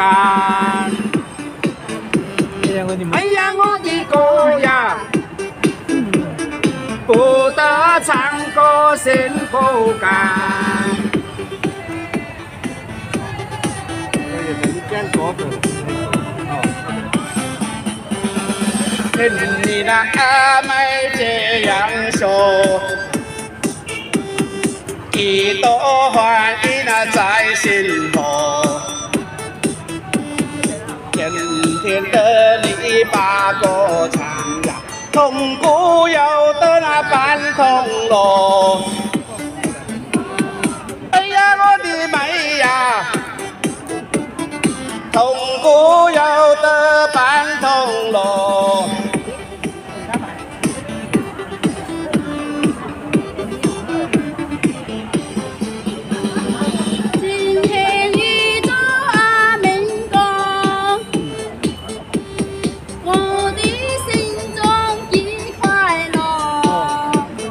哎呀，我的歌呀，不得唱歌心不甘。听你那阿妹这样说，一朵花意那在心头。 甜甜的篱笆歌唱呀，铜鼓有的那半铜锣。哎呀，我的妹呀，铜鼓有的半铜锣。 今天遇到阿明哥。 我的心中已快乐，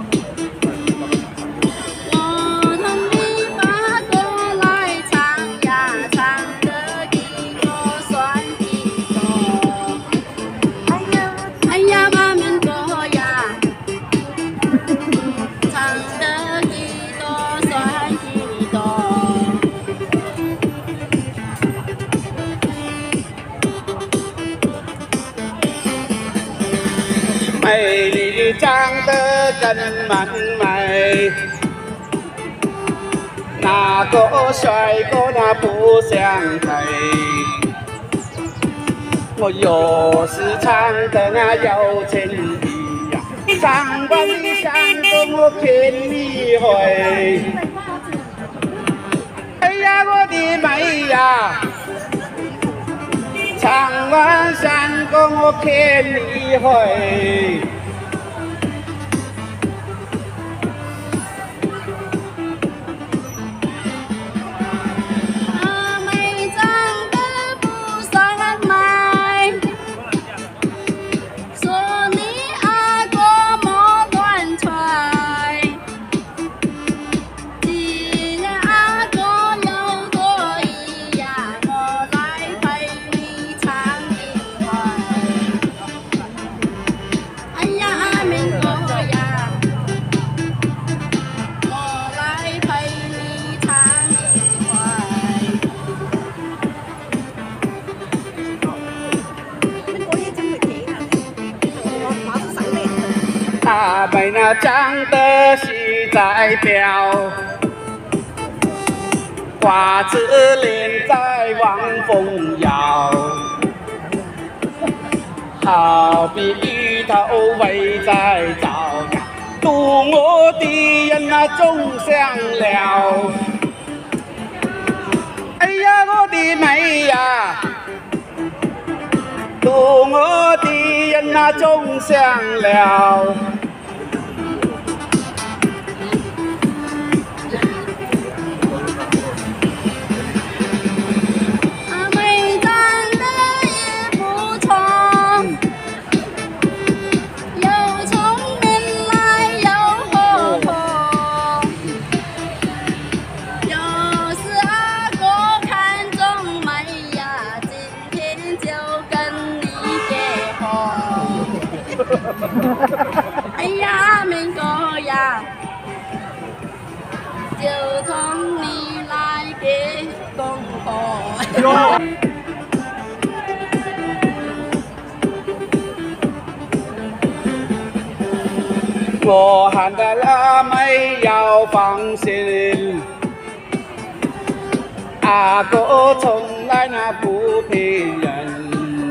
我同你把歌来唱呀，唱得一个算一个。哎呀，阿明哥呀，唱得一个算一个。 美丽长得真蛮美，那个帅哥那不相配。我又是唱得那有情意呀，唱完你想跟我骗你回。哎呀，我的妹呀！ 唱完山歌我骗你回， 阿妹长得不算美，说你阿哥莫乱吹。既然阿哥有多意呀，我来陪你唱一回。哎呀，阿明哥呀，我来陪你唱一回。 阿妹那长得实在漂，花枝脸在望风摇，好比鱼头围在灶呀，渡我的人那总想了。哎呀，我的妹呀！ 渡我的人那总想了。 阿妹长得也不错，又聪明来又活泼。要是阿哥看中妹呀，今天就跟你结婚。哎呀，阿明哥呀，就同你来结公婆。 我喊的阿妹要放心，阿哥从来那不骗人。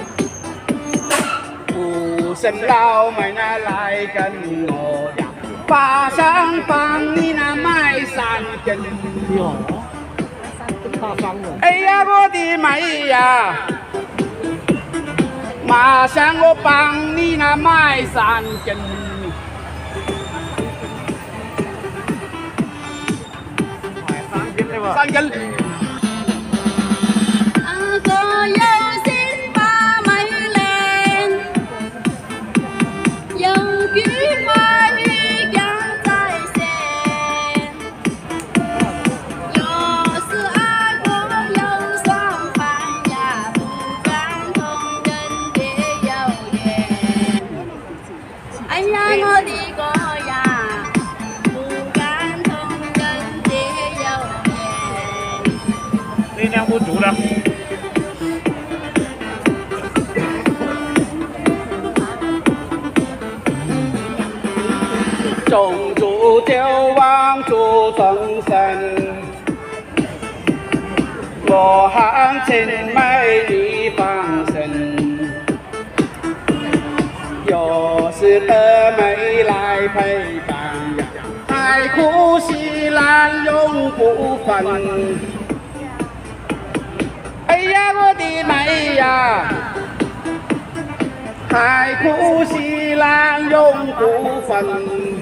不生老妹那来跟我呀，马上帮你那买3根。哟，大方了。哎呀，我的妹呀！ 马上我帮你那买3根，3根。 阿哥有心把妹恋，有句话语讲在先。要是阿哥有双反不足的。 种族就望主众生，我行情美一方身，有时的美来陪伴呀，海枯石烂永不分。哎呀，我的美呀！海枯石烂永不分。